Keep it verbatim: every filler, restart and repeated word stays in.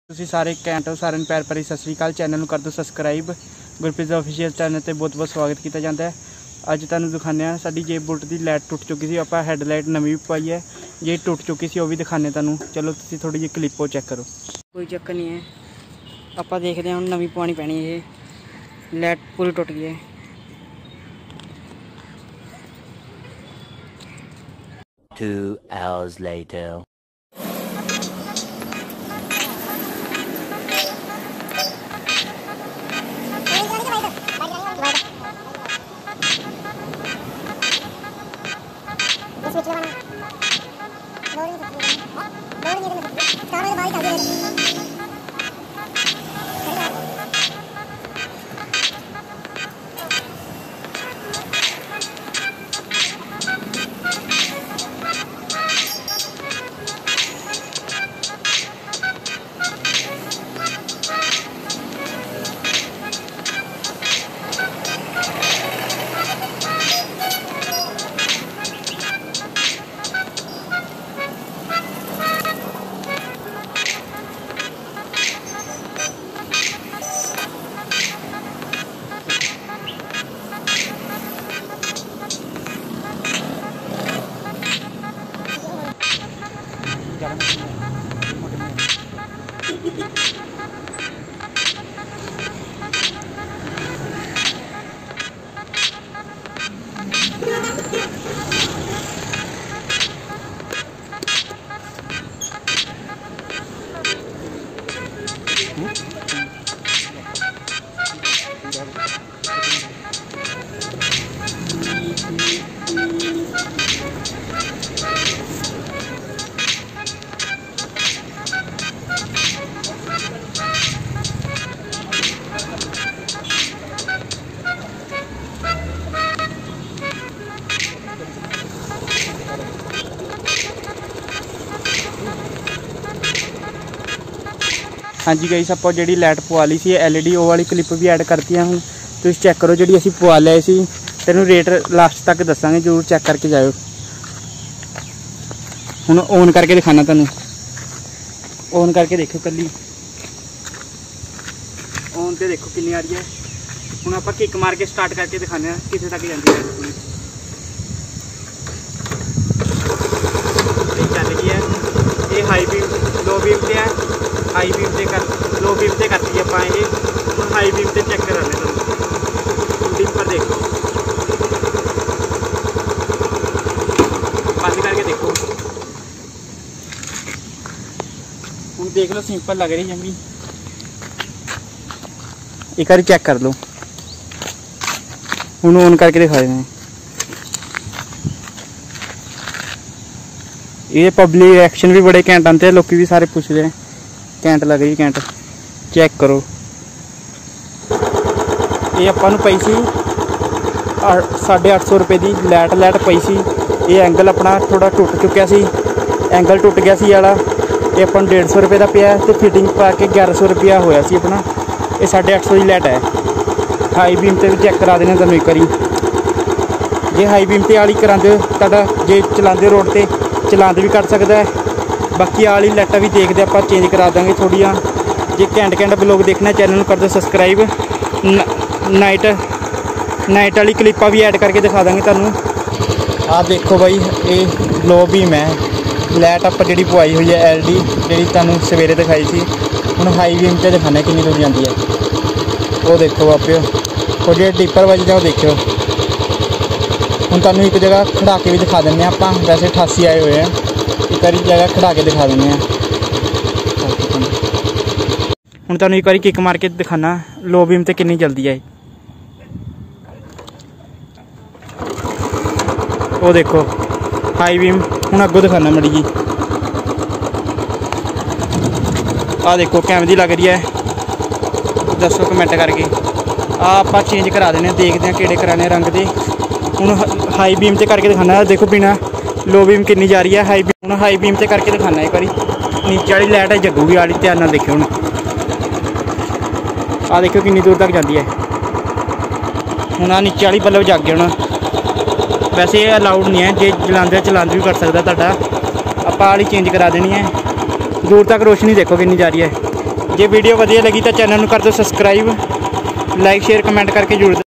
ਤੁਸੀਂ ਸਾਰੇ ਘੈਂਟ ਹੋ। ਸਾਰਿਆਂ ਨੂੰ ਪਿਆਰ ਭਰੀ ਸਤਿ ਸ਼੍ਰੀ ਅਕਾਲ। ਚੈਨਲ ਨੂੰ ਕਰ ਦਿਓ ਸਬਸਕ੍ਰਾਈਬ। ਗੁਰਪ੍ਰੀਤ ਦਾ ऑफिशियल चैनल ਤੇ बहुत बहुत स्वागत किया जाता है। ਅੱਜ ਤੁਹਾਨੂੰ ਦਿਖਾਉਂਦੇ ਹਾਂ ਸਾਡੀ ਜੇ ਬੁਲਟ ਦੀ ਲਾਈਟ ਟੁੱਟ ਚੁੱਕੀ ਸੀ, ਆਪਾਂ ਹੈਡਲਾਈਟ ਨਵੀਂ ਵੀ ਪਾਈ है। ਜੇ ਟੁੱਟ ਚੁੱਕੀ ਸੀ ਉਹ ਵੀ ਦਿਖਾਉਂਦੇ ਤੁਹਾਨੂੰ। ਚਲੋ ਤੁਸੀਂ ਥੋੜੀ ਜਿਹੀ ਕਲਿੱਪ ਉਹ ਚੈੱਕ ਕਰੋ। कोई चक्कर नहीं है, ਆਪਾਂ देखते हैं ਹੁਣ नवी पवानी पैनी है। लाइट पूरी टुट गई है। Two hours later. हाँ जी गाइस, आप जी लाइट पवा ली सी एल ई डी वो वाली क्लिप भी ऐड करती हूँ। तुम चैक करो जी असी पवा लिया सी, तेन रेट लास्ट तक दसांगे, जरूर चैक करके जाओ। हुण ऑन करके दिखाना तुहानू, ऑन करके देखो कली ऑन तो देखो कितनी आ रही है। हुण आपां किक मार के स्टार्ट करके दिखाने कितने तक जाती है। चल गई है ये हाई बीम, लो बीम से है, हाई बीम से कर लो बीम से करती है पाएंगे। हम हाई बीम से चेक करा लेना, बीम पर देखो बंद करके देखो। हम देख लो सिंपल लग रही है जमी, एक बार चेक कर लो। हम ऑन करके दिखा रहे हैं। ये पब्लिक रिएक्शन भी बड़े घैंट आते हैं, लोग भी सारे पूछ रहे हैं घैंट लग रही घैंट। चेक करो ये अपन पई सी साढ़े अठ सौ रुपये की लाइट लाइट पई सी। ये एंगल अपना थोड़ा टुट चुका सी, एंगल टुट गया सी वाला। ये अपन डेढ़ सौ रुपये का पिया तो फिटिंग पा के ग्यारह सौ रुपया होया सी अपना। ये साढ़े अठ सौ की लाइट है। हाई बीम से भी चेक करा देना तुम एक बारी। जे हाई बीम से वाली करा दो तुहाडा, जे चलाते रोड से चलाते भी कर सकता है। बाकी वाली लाइटा भी देखते आप चेंज करा देंगे थोड़िया। जे घैंट घैंट ब्लॉग देखना चैनल कर दो सब्सक्राइब। नाइट नाइट वाली क्लिप्पा भी ऐड करके दिखा देंगे तुहानू। आ देखो भाई ये लो बीम है लाइट आप जी पवाई हुई है एल डी जी तुहानू सवेरे दिखाई थी। हुण हाई बीम से दिखाने कितनी दूर जाती है। वो देखो वापियो और जो टिपर वजदा वो देखो। हुण तुहानू एक जगह खड़ा के भी दिखा दें आप, वैसे अठासी आए हुए हैं, एक बार जगह खड़ा के दिखा दें। हुण तुहानू एक बार किक मार के दिखाना लो बीम ते कितनी जल्दी है। वो देखो हाई बीम। हुण अगों दिखाना मड़ी जी, आ देखो कैमरी लग रही है। दसो कमेंट करके आप चेंज करा देने, देखते हैं किहड़े कराने रंग दे। हुण हाई बीम से करके दिखाना, देखो बिना लो बीम कितनी जा रही है। हाई बीम हुण हाई बीम से करके दिखाना एक बार। नीचे वाली लाइट है जगूगी वाली, ध्यान नाल देखियो। हुण आ देखो कितनी दूर तक जाती है। हुण आ नीचे वाली बल्ब जग गया होना। वैसे ये अलाउड नहीं है, जे चलाते चलाते भी कर सकता तुहाडा। आप वाली चेंज करा देनी है। दूर तक रोशनी देखो कितनी जा रही है। ਜੇ ਵੀਡੀਓ ਵਧੀਆ ਲੱਗੀ ਤਾਂ ਚੈਨਲ ਨੂੰ ਕਰ ਦਿਓ ਸਬਸਕ੍ਰਾਈਬ, ਲਾਈਕ ਸ਼ੇਅਰ ਕਮੈਂਟ ਕਰਕੇ ਜਰੂਰ